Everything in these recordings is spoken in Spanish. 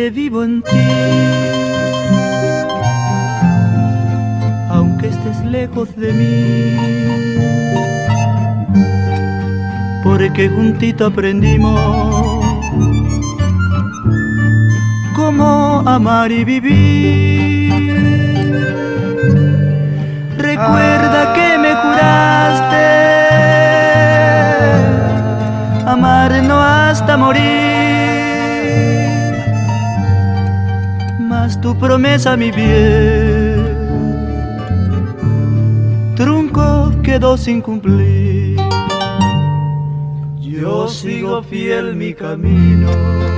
que vivo en ti, aunque estés lejos de mí, porque juntito aprendimos cómo amar y vivir. Recuerda que me juraste amarnos hasta morir, mas tu promesa, mi bien, trunco quedó sin cumplir. Yo sigo fiel mi camino,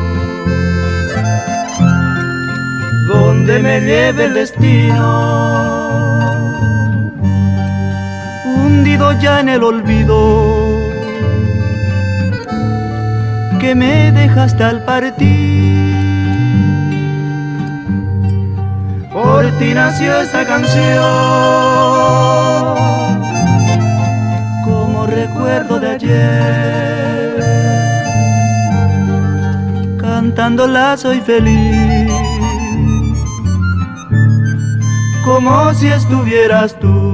donde me lleve el destino, hundido ya en el olvido que me dejaste al partir. Por ti nació esta canción, como recuerdo de ayer, cantándola soy feliz, como si estuvieras tú.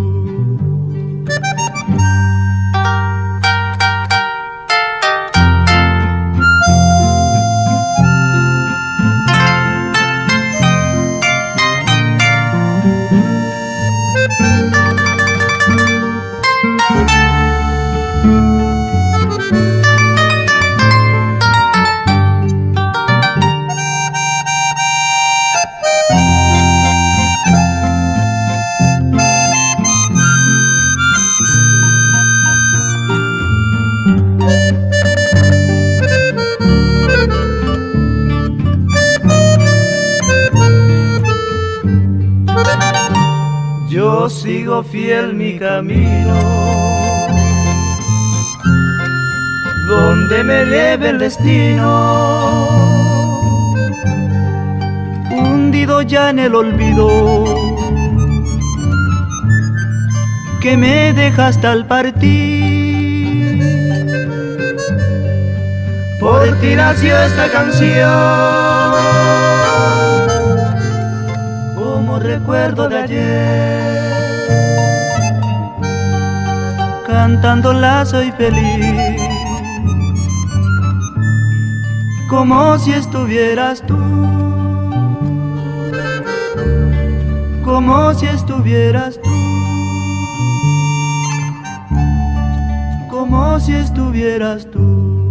Yo sigo fiel mi camino, donde me lleve el destino, hundido ya en el olvido que me dejaste al partir. Por ti nació esta canción, como recuerdo de ayer, cantándola soy feliz, como si estuvieras tú, como si estuvieras tú, como si estuvieras tú.